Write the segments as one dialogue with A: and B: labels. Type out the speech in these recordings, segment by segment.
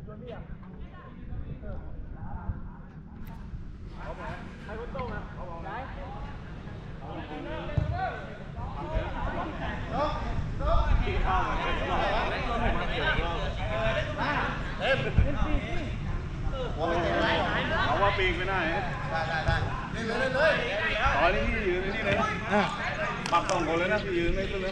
A: เอาว่าปีกไปหน้าได้เลยตอนนี้พี่ยืนนี่เลยปรับ2 คนเลยนะพี่ยืนไม่ขึ้นเลย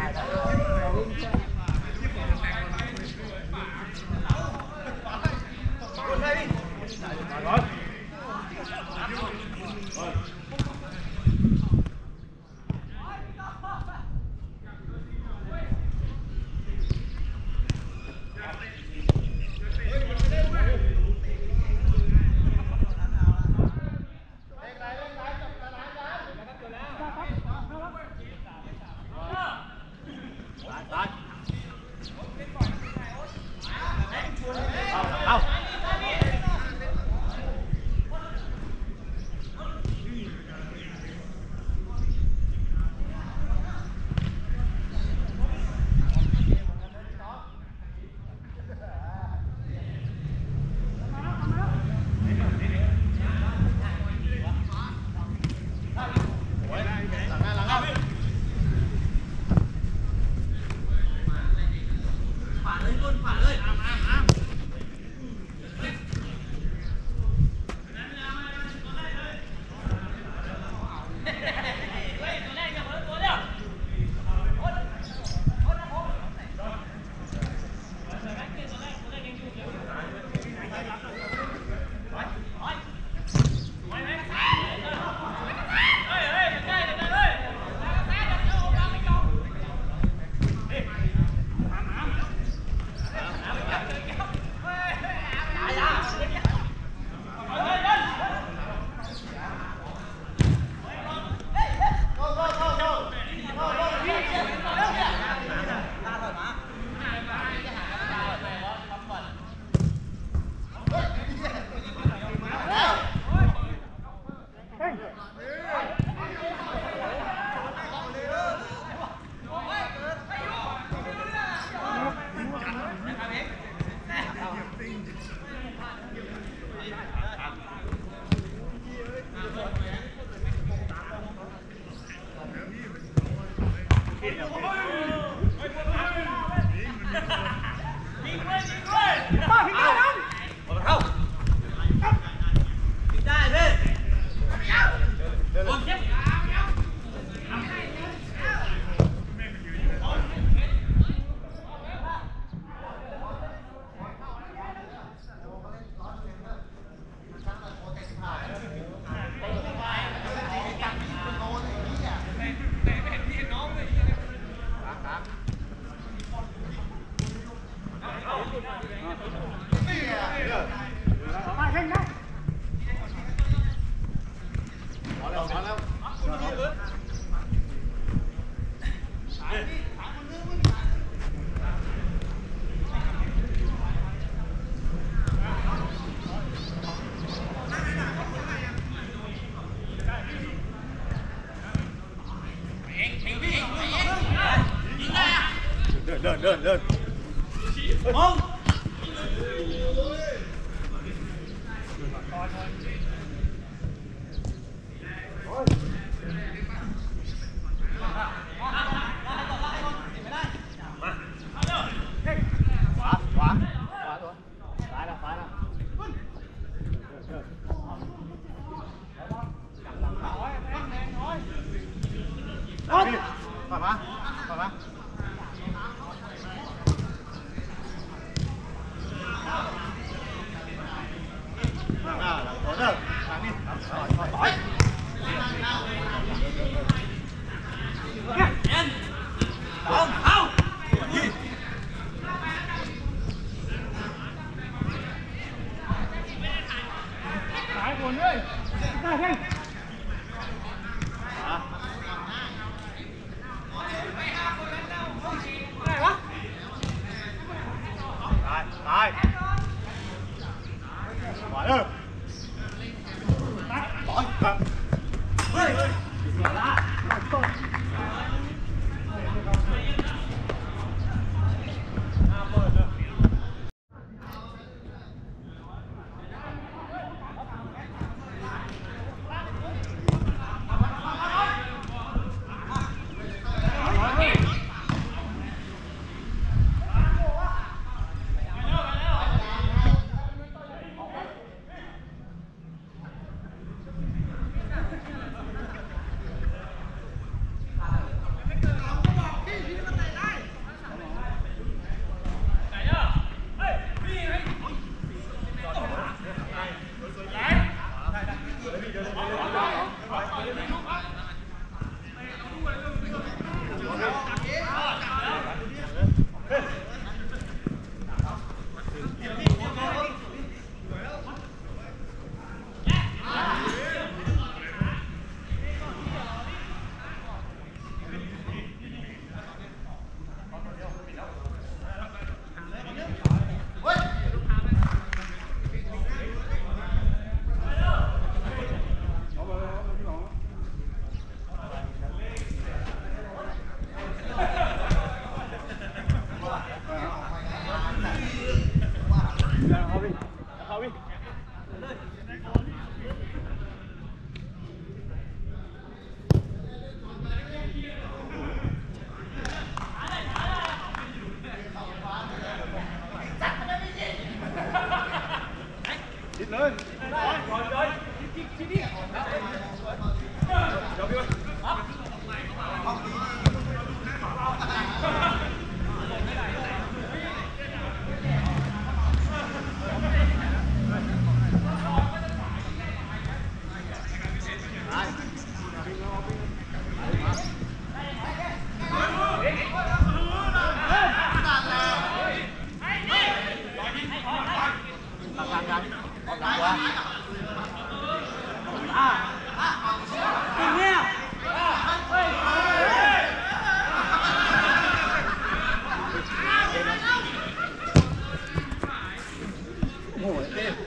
A: เดินมอง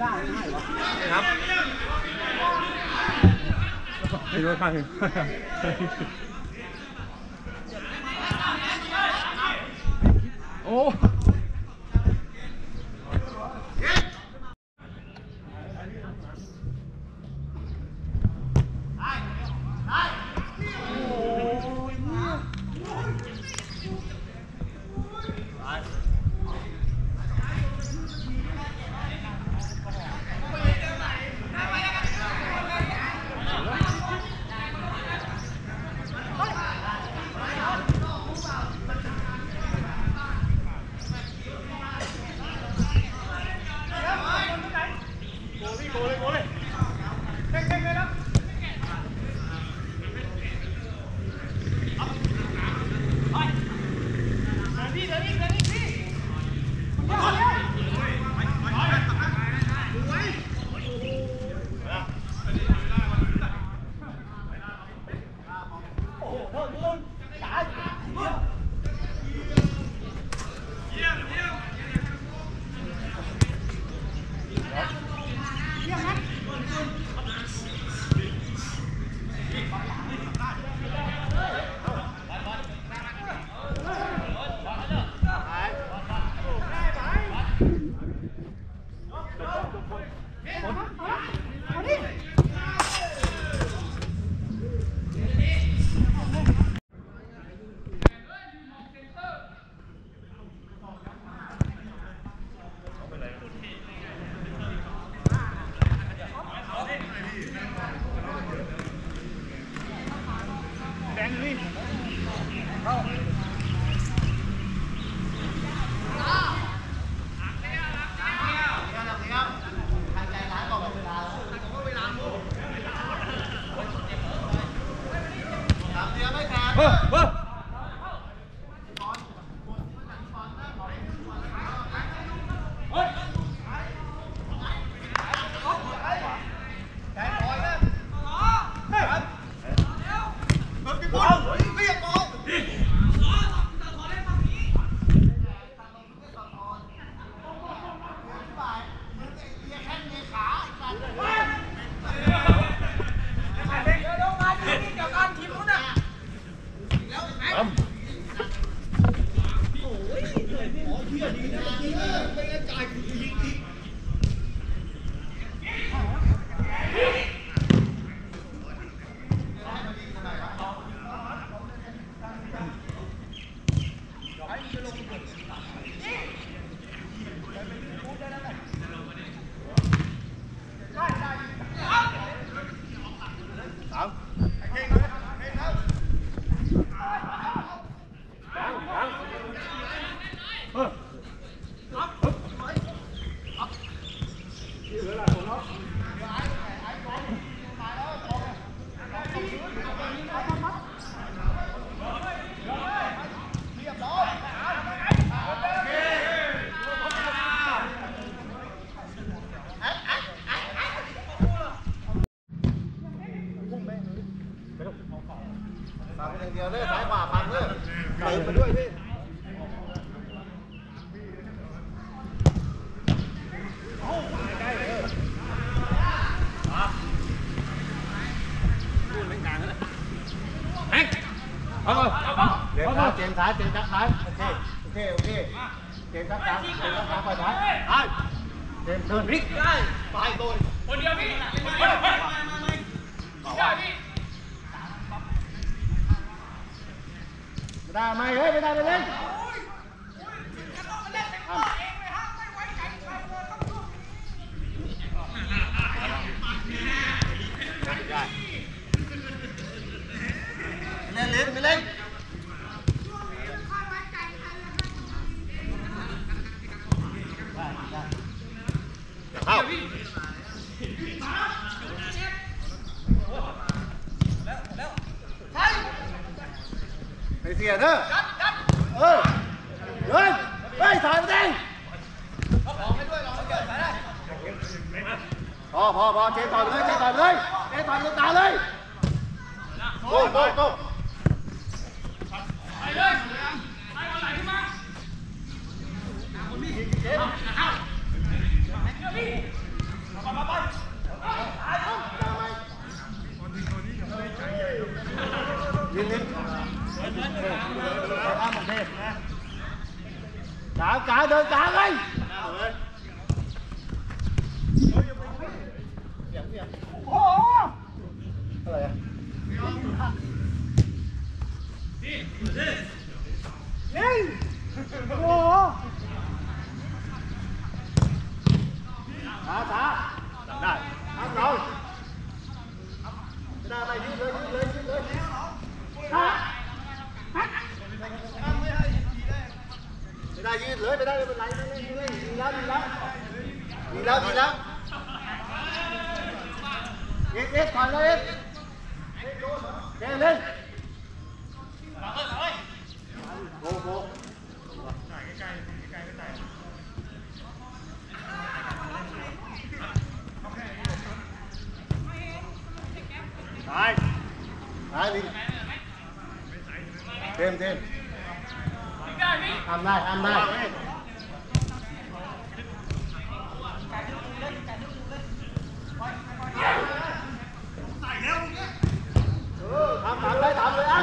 A: ครับไม่รู้ข้างโอ้
B: เดียวเลยซ้ายขวาพังเลยเติมมาด้วยพี่เดี๋ยวเจมส์ซ้ายเจมส์ซ้ายโอเคเจมส์ซ้ายเจมส์ซ้ายไปซ้ายเจมส์เดินพลิกได้ไปตัวคนเดียวพี่คนเดียวพี่ได้ไหมเฮ้ยไม่ได้ไปเล่นเล่นไปเล่นเข้าไปเสียเถอะเดินเฮ้ยถอยไปดิพอเจ๊ต่อยเลยเจ๊ต่อยเลยเจ๊ต่อยลูกตาเลยโก้ไปเลยไปเอาไหลขึ้นมาเจ๊ลิ้นลิ้นข้ามของเทพกลางเดินกลางเลยโอ้โหอะไรอ่ะนี่โอ้โหช้าได้ทำเราไม่ได้ไปยืดเลยไม่ได้ยืดเลยไม่ได้เป็นไรดีแล้วเอ็ดถอยเลยเอ็ดเล่นโบตายดิเต็มทำได้ทำเลยอ่ะได้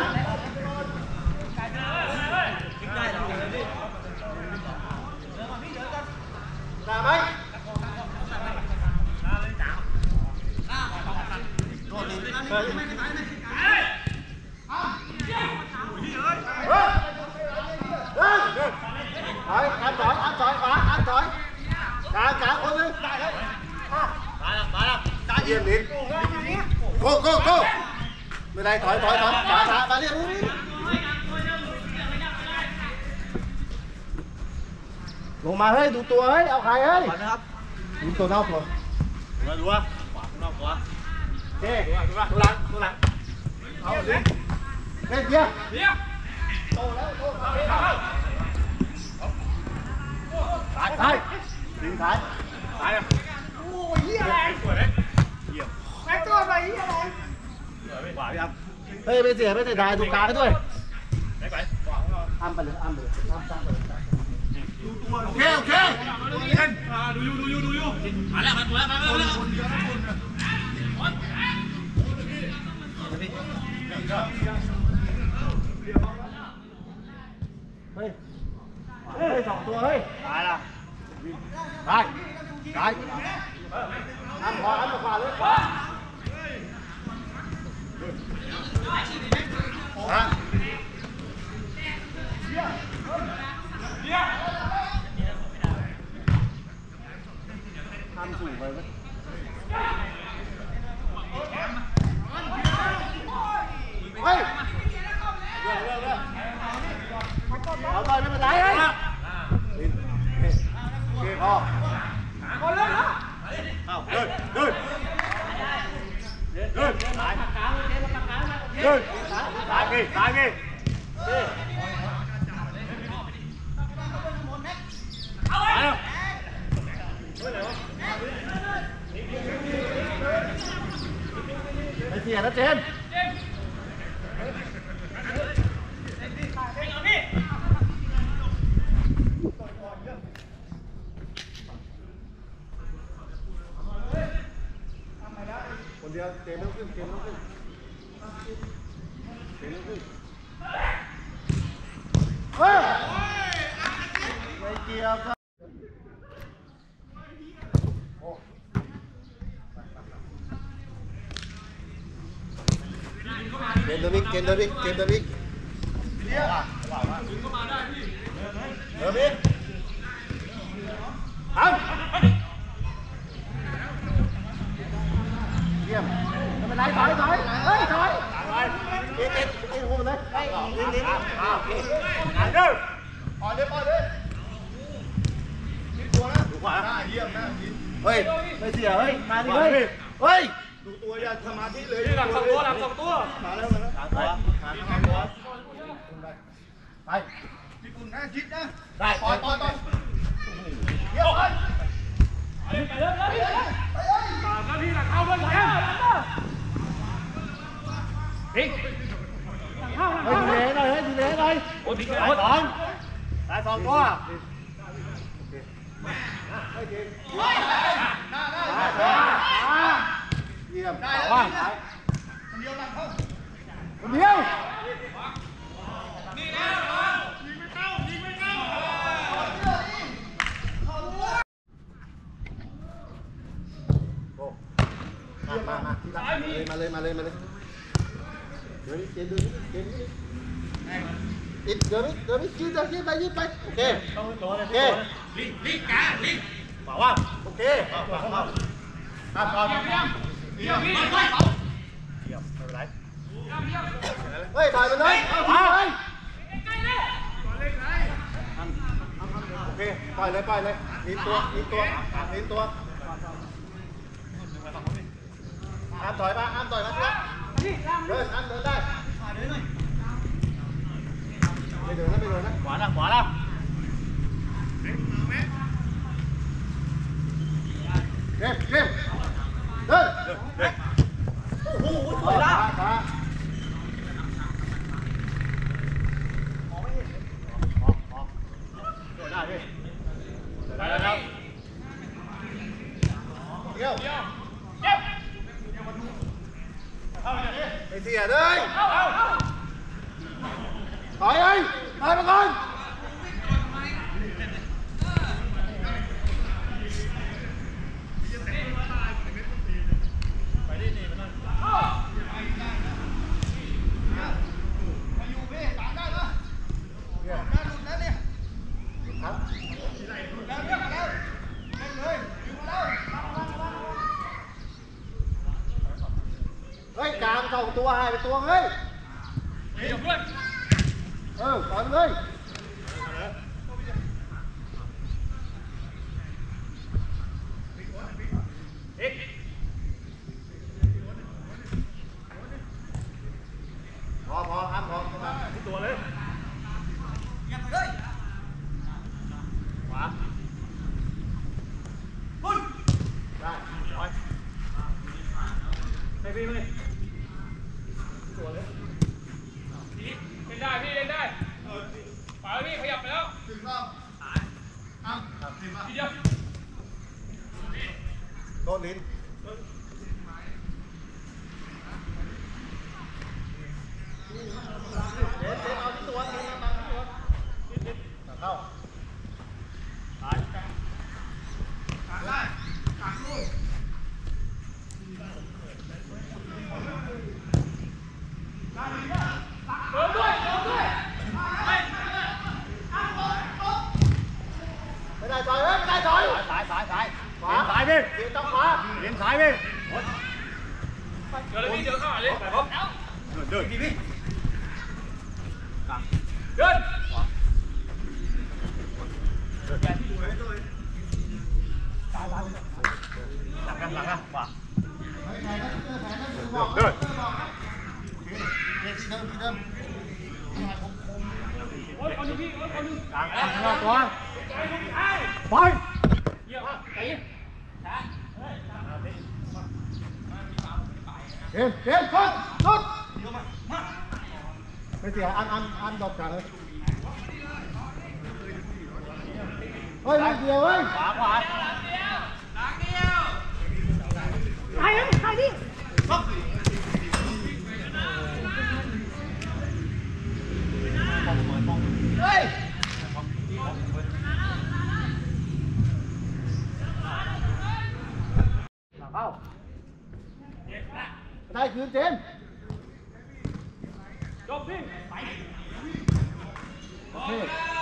B: ไหมอันถอยขวาอันถอยกลางคนนึงได้แล้วมาแล้วตาเยี่ยมดิโก้ไม่ได้ถอยมาเรียกลงมาเฮ้ยดูตัวเฮ้ยเอาใครเฮ้ยดูตัวนอกตัวดูวะขวานอกตัวเจ๊ดูหลังเอาดิเล่นเบี้ยโตแล้วตายดึงท้ายอ่ะโอ้ยเหี้ยอะไรสวยเลยเยี่ยมแม่ตัวไปเหี้ยอะไรขวาพี่ครับเฮ้ยไม่เสียดายดูกลางให้ด้วยไปอ้ำไปเลยอ้ำโอเคดูอยู่มาแล้วเฮ้ย2 ตัวเฮ้ยตายละตายอันขวาเลยฮะทำถูกไปไหมเฮ้ยเอาไปไม่เป็นไรเฮ้ยโอเคพอคนเล่นนะเอาเดินตายไม่เสียนะเจนคนเดียวเกมต้องขึ้นไม่เกี่ยวกันเกมตัวบิ๊กเดินบิ๊กเดินบิ๊กทำเยี่ยมไม่เป็นไรถอยเฮ้ยถอยเอ็ดหัวมันเลยลิ้นโอเคเดินปล่อยเลยตัวนะดูขวาเยี่ยมนะเฮ้ยไม่เสียเฮ้ยมาดิเฮ้ยดูตัวอย่าสมาธิเลยหลัง2 ตัวมาแล้วไปญี่ปุ่นนะชิดนะได้ปล่อยเยี่ยมเลยไปเลยตามหน้าที่หลังเข้าด้วยแกพิงดูแลหน่อยโอ้ทิ้งเลยได้2 ตัวว่างคนเดียว มาที่รักมาเลยเดี๋ยวนี้เดี๋ยวนี้กินไปโอเคบอกว่าโอเคครับก่อนไม่เป็นไรเฮ้ยถ่ายไปเลยมาโอเคปล่อยเลยมีตัวห้ามถอยมาเดินได้ไม่เดินนะขวาละเดินโอ้โหสวยละมองไม่เห็นได้พี่ได้แล้วครับเดี๋ยวไม่เสียเลยถอยมาก่อนเฮ้ยกลาง2ตัวหายไปตัวเฮ้ยก่อนเลยพอครับพอที่ตัวเลยขวาปุ้นได้ร้อยให้พี่ไหมตัวเลยเล่นได้ฝาพี่ขยับไปแล้วถึงรอบทีเดียวโดนลิ้นเอาที่ตัวเข้าได้ตัดลูกไม่ได้ถอยไม่ได้ถอยสายขวาสายพี่เดี๋ยวต้องขวาเลี้ยงสายพี่เดี๋ยวเลยพี่เดี๋ยวเข้าเลยไปพร้อมเดินพี่เดินหลังกันขวาเดินที่เดิมคนนึงพี่คนนึงกลางตัวไปเยี่ยมไปเอ็มสุดไม่เสียอันดอกกันเลยเฮ้ยไม่เดียวเฮ้ยขวาหลังเดียวใครดิเฮ้ยเข้าได้คืนเจมจบพี่โอเค